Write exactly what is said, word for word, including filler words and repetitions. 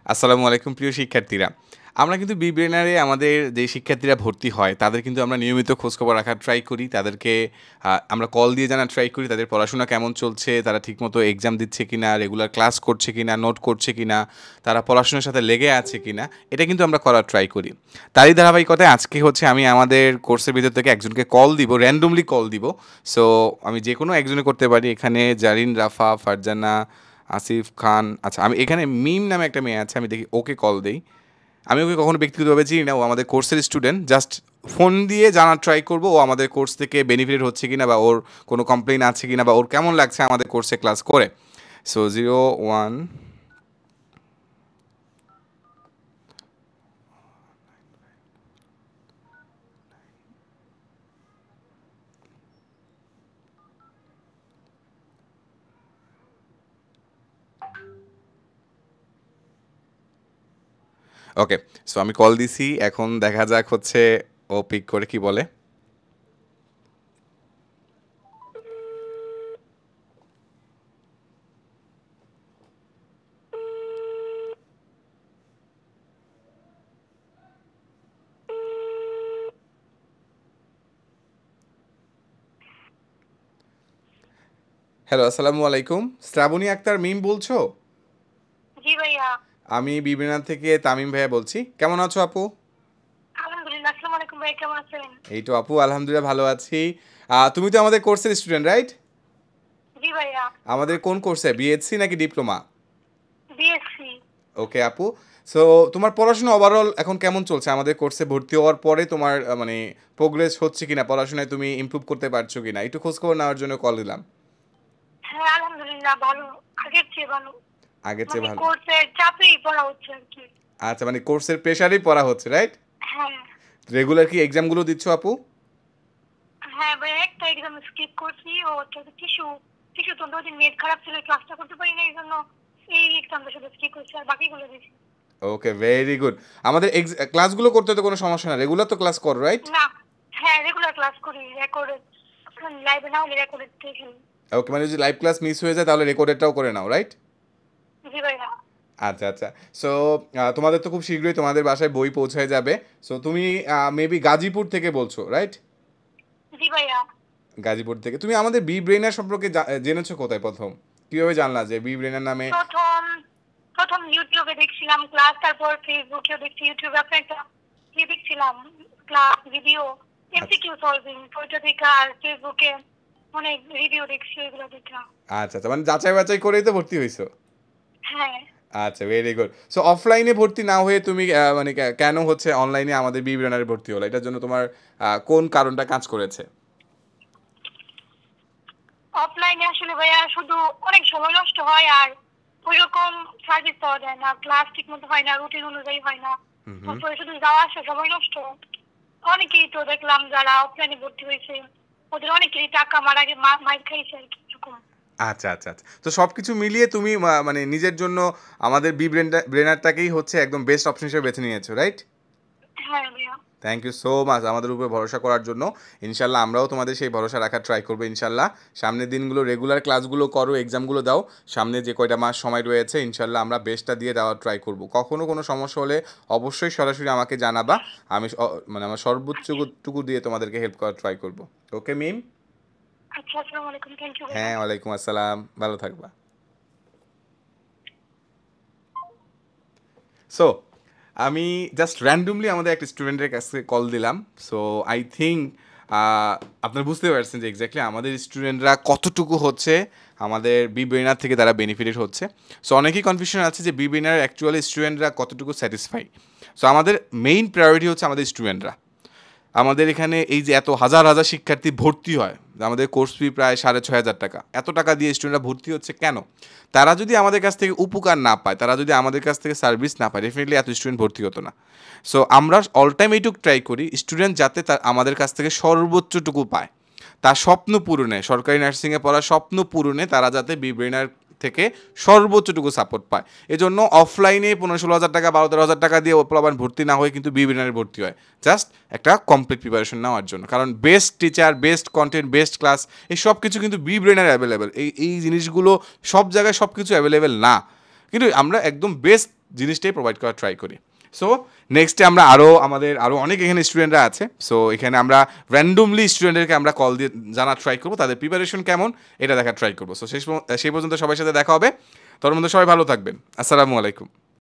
আসসালামু আলাইকুম প্রিয় শিক্ষার্থীরা। আমরা কিন্তু বিব্রেনারে আমাদের যে শিক্ষার্থীরা ভর্তি হয় তাদের কিন্তু আমরা নিয়মিত খোঁজখবর রাখার ট্রাই করি। তাদেরকে আ আমরা কল দিয়ে জানার ট্রাই করি তাদের পড়াশোনা কেমন চলছে, তারা ঠিকমতো এক্সাম দিচ্ছে কিনা, রেগুলার ক্লাস করছে কিনা, নোট করছে কিনা, তারা পড়াশোনার সাথে লেগে আছে কিনা, এটা কিন্তু আমরা করার ট্রাই করি। তারই ধারাবাহিকতায় আজকে হচ্ছে আমি আমাদের কোর্সের ভিতর থেকে একজনকে কল দিব, র‍্যান্ডমলি কল দিব। সো আমি যেকোনো একজনে করতে পারি। এখানে জারিন, রাফা, ফারজানা, আসিফ খান, আচ্ছা আমি এখানে মিম নামে একটা মেয়ে আছে, আমি দেখি ওকে কল দেই। আমি ওকে কখনো ব্যক্তিগতভাবে চিনি না, ও আমাদের কোর্সের স্টুডেন্ট। জাস্ট ফোন দিয়ে জানার ট্রাই করবো ও আমাদের কোর্স থেকে বেনিফিট হচ্ছে কিনা, বা ওর কোনো কমপ্লেন আছে কিনা, বা ওর কেমন লাগছে আমাদের কোর্সে ক্লাস করে। So zero one okay. So আমি কল দিছি, এখন দেখা যাক হচ্ছে ও পিক করে কি বলে। হ্যালো, আসসালামু আলাইকুম। শ্রাবণী আক্তার মিম বলছো? জি ভাইয়া। আমি বিবিনা থেকে তামিম ভাইয়া বলছি। কেমন আছো আপু? আলহামদুলিল্লাহ। আসসালামু আলাইকুম ভাই, কেমন আছেন? এই তো আপু, আলহামদুলিল্লাহ ভালো আছি। আহ, তুমি তো আমাদের কোর্সের স্টুডেন্ট, রাইট? জি ভাইয়া। আমাদের কোন কোর্সে, বিএসসি নাকি ডিপ্লোমা? বিএসসি। ওকে আপু। সো তোমার পড়াশোনা ওভারঅল এখন কেমন চলছে? আমাদের কোর্সে ভর্তি হওয়ার পরে তোমার আহ, মানে প্রোগ্রেস হচ্ছে কিনা, পড়াশোনায় তুমি ইমপ্রুভ করতে পারছো কিনা, একটু খোঁজখবর নেওয়ার জন্য কল দিলাম। হ্যাঁ আলহামদুলিল্লাহ ভালো, আগের চেয়ে ভালো। আগের চেয়ে মানে ভালো? কোর্সের চাপেই পড়া হচ্ছে আর কি। আচ্ছা, মানে কোর্সের প্রেশারেই পড়া হচ্ছে, রাইট? হ্যাঁ। রেগুলার কি এক্সামগুলো দিচ্ছ আপু? হ্যাঁ ভাই, একটা এক্সাম স্কিপ করছি, ও টিস্যু টিস্যু তো দুদিন নেট খারাপ ছিল, ক্লাসটা করতে পারি না, এই জন্য এই এক্সামটা শুধু স্কিপ করছি, আর বাকিগুলো দিছি। Okay, very good. আমাদের ক্লাসগুলো করতে তো কোনো সমস্যা না, রেগুলার তো ক্লাস করো, রাইট? না। হ্যাঁ রেগুলার ক্লাস করি, রেকর্ডেড। লাইভে না হলে রেকর্ডেড দেখি। ওকে, মানে যদি লাইভ ক্লাস মিস হয়ে যায় তাহলে রেকর্ডেডটাও করে নাও, রাইট? জি ভাইয়া। আচ্ছা আচ্ছা। সো তোমাদের তো খুব শীঘ্রই তোমাদের বাসায় বই পৌঁছায় যাবে। সো তুমি মেবি গাজীপুর থেকে বলছো, রাইট? জি ভাইয়া। গাজীপুর থেকে। তুমি আমাদের বি ব্রেনার সম্পর্কে জা- জেনেছো কোথায় প্রথম? কিভাবে জানলা যে বি ব্রেনার নামে? প্রথম প্রথম ইউটিউবে দেখছিলাম ক্লাস, তারপর ফেসবুকেও দেখছি, ইউটিউবে আপনার একটা ইয়ে দেখছিলাম ক্লাস ভিডিও, এমসিকিউ সলভিং, ওইটা দেখা, আর ফেসবুকে অনেক রিভিউ দেখছি, এগুলো দেখা। আচ্ছা আচ্ছা, মানে যাচাই বাছাই করেই তো ভর্তি হয়েছো। হ্যাঁ। আচ্ছা, ভেরি গুড। সো অফলাইনে ভর্তি না হয়ে তুমি আহ, মানে কে- কেন হচ্ছে অনলাইনে আমাদের বি ব্রেনারে ভর্তি হলো? এটার জন্য তোমার আহ, কোন কারণটা কাজ করেছে? অফলাইনে আসলে ভাইয়া শুধু অনেক সময় নষ্ট হয়, আর ওইরকম সার্ভিস পাওয়া যায় না, ক্লাস ঠিক মতো হয় না, রুটিন অনুযায়ী হয় না, হুম হুম। তারপরে শুধু যাওয়া আসা সময় নষ্ট। অনেকেই তো দেখলাম যারা অফলাইনে ভর্তি হয়েছে, ওদের অনেকেরই টাকা মারা গে মাইর খাইছে আর কি, এরকম। আচ্ছা আচ্ছা আচ্ছা। তো সব কিছু মিলিয়ে তুমি মা- মানে নিজের জন্য আমাদের বি ব্রেনটা ব্রেনারটাকেই হচ্ছে একদম বেস্ট অপশন হিসেবে বেছে নিয়েছো, রাইট? হ্যাঁ ভাইয়া। থ্যাংক ইউ সো মাচ আমাদের উপরে ভরসা করার জন্য। ইনশাল্লাহ আমরাও তোমাদের সেই ভরসা রাখার ট্রাই করবো ইনশাল্লাহ। সামনের দিনগুলো রেগুলার ক্লাসগুলো করো, এক্সামগুলো দাও। সামনে যে কয়টা মাস সময় রয়েছে ইনশাল্লাহ আমরা বেস্টটা দিয়ে দেওয়ার ট্রাই করবো। কখনো কোনো সমস্যা হলে অবশ্যই সরাসরি আমাকে জানাবা। আমি স- মানে আমার সর্বোচ্চটুকু দিয়ে তোমাদেরকে হেল্প করার ট্রাই করবো। ওকে মিম? আচ্ছা, আসসালামু আলাইকুম, থ্যাংক ইউ ভাইয়া। হ্যাঁ, ওয়ালাইকুম আসসালাম, ভালো থাকবা। সো আমি জাস্ট র্যান্ডমলি আমাদের একটা স্টুডেন্টের কাছে কল দিলাম। সো আই থিঙ্ক আপনারা বুঝতে পারছেন যে এক্স্যাক্টলি আমাদের স্টুডেন্টরা কতটুকু হচ্ছে আমাদের বি ব্রেনার থেকে তারা বেনিফিটেড হচ্ছে। সো অনেকেই কনফিউশন আছে যে বি ব্রেনার অ্যাকচুয়ালি স্টুডেন্টরা কতটুকু স্যাটিসফাই। সো আমাদের মেইন প্রায়োরিটি হচ্ছে আমাদের স্টুডেন্টরা। আমাদের এখানে এই যে এত হাজার হাজার শিক্ষার্থী ভর্তি হয়, আমাদের কোর্স ফি প্রায় সাড়ে ছয় হাজার টাকা, এত টাকা দিয়ে স্টুডেন্টরা ভর্তি হচ্ছে কেন? তারা যদি আমাদের কাছ থেকে উপকার না পায়, তারা যদি আমাদের কাছ থেকে সার্ভিস না পায়, ডেফিনেটলি এত স্টুডেন্ট ভর্তি হতো না। সো আমরা অল টাইম এইটুকু ট্রাই করি স্টুডেন্ট যাতে তার আমাদের কাছ থেকে সর্বোচ্চটুকু পায়, তার স্বপ্ন পূরণে, সরকারি নার্সিংয়ে পড়ার স্বপ্ন পূরণে তারা যাতে বি ব্রেনার থেকে সর্বোচ্চটুকু সাপোর্ট পায়। এজন্য অফলাইনে পনেরো ষোলো হাজার টাকা, বারো তেরো হাজার টাকা দিয়ে ওপলাবান ভর্তি না হয়ে কিন্তু বি ব্রেনারে ভর্তি হয় জাস্ট একটা কমপ্লিট প্রিপারেশন নেওয়ার জন্য। কারণ best teacher, best content, best class, এই সব কিছু কিন্তু বি ব্রেনারে অ্যাভেলেবেল। এই এই জিনিসগুলো সব জায়গায় সব কিছু অ্যাভেলেবেল না, কিন্তু আমরা একদম বেস্ট জিনিসটাই প্রোভাইড করার ট্রাই করি। সো নেক্সটে আমরা আরও আমাদের আরও অনেক এখানে স্টুডেন্টরা আছে, সো এখানে আমরা র্যান্ডমলি স্টুডেন্টদেরকে আমরা কল দিয়ে জানার ট্রাই করবো তাদের প্রিপারেশন কেমন এটা দেখার ট্রাই করবো। সো শেষ সেই পর্যন্ত সবার সাথে দেখা হবে, তোর মধ্যে সবাই ভালো থাকবেন। আসসালামু আলাইকুম।